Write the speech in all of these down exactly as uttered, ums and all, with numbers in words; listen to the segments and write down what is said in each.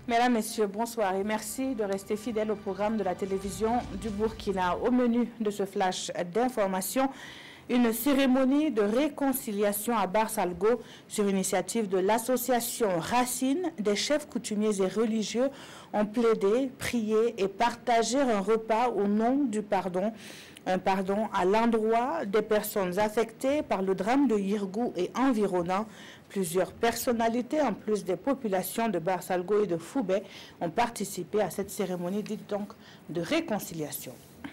Mesdames, Messieurs, bonsoir et merci de rester fidèles au programme de la télévision du Burkina. Au menu de ce flash d'information, une cérémonie de réconciliation à Barsalgo sur initiative de l'association Racine. Des chefs coutumiers et religieux ont plaidé, prié et partagé un repas au nom du pardon. Un pardon à l'endroit des personnes affectées par le drame de Yirgou et environnant. Plusieurs personnalités, en plus des populations de Barsalgo et de Foubé, ont participé à cette cérémonie dite donc de réconciliation.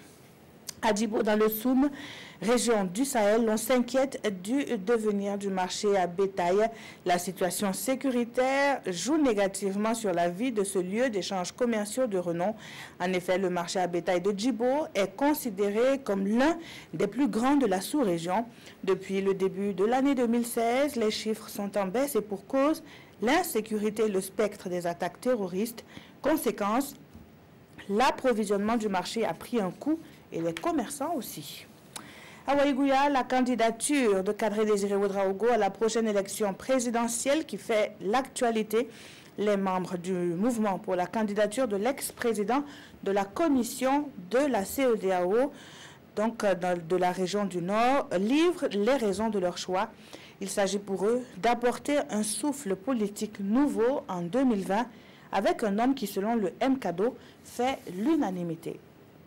À Djibo, dans le Soum, région du Sahel, on s'inquiète du devenir du marché à bétail. La situation sécuritaire joue négativement sur la vie de ce lieu d'échanges commerciaux de renom. En effet, le marché à bétail de Djibo est considéré comme l'un des plus grands de la sous-région. Depuis le début de l'année deux mille seize, les chiffres sont en baisse et pour cause, l'insécurité et le spectre des attaques terroristes. Conséquence, l'approvisionnement du marché a pris un coup et les commerçants aussi. À Waïgouya, la candidature de Kadri Désiré Ouedraogo à la prochaine élection présidentielle qui fait l'actualité. Les membres du mouvement pour la candidature de l'ex-président de la commission de la C E D A O, donc de la région du Nord, livrent les raisons de leur choix. Il s'agit pour eux d'apporter un souffle politique nouveau en deux mille vingt avec un homme qui, selon le M C A D O, fait l'unanimité.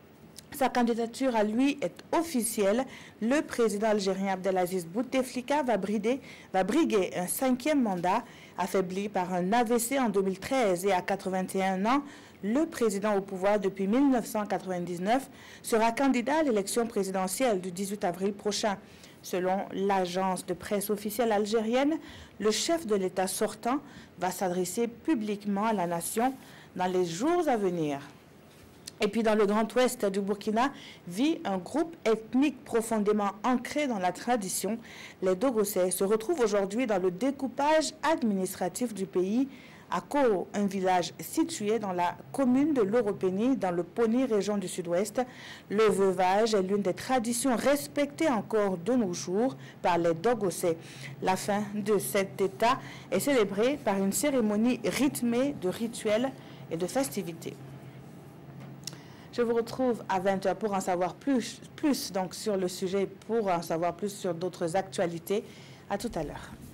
Sa candidature à lui est officielle. Le président algérien Abdelaziz Bouteflika va, brider, va briguer un cinquième mandat. Affaibli par un A V C en deux mille treize et à quatre-vingt-un ans, le président au pouvoir depuis mille neuf cent quatre-vingt-dix-neuf sera candidat à l'élection présidentielle du dix-huit avril prochain. Selon l'agence de presse officielle algérienne, le chef de l'État sortant va s'adresser publiquement à la nation dans les jours à venir. Et puis dans le Grand Ouest du Burkina vit un groupe ethnique profondément ancré dans la tradition. Les Dogossais se retrouvent aujourd'hui dans le découpage administratif du pays à Koro, un village situé dans la commune de Loropéni, dans le Poni, région du Sud-Ouest. Le veuvage est l'une des traditions respectées encore de nos jours par les Dogossais. La fin de cet état est célébrée par une cérémonie rythmée de rituels et de festivités. Je vous retrouve à vingt heures pour en savoir plus, plus donc sur le sujet, pour en savoir plus sur d'autres actualités. À tout à l'heure.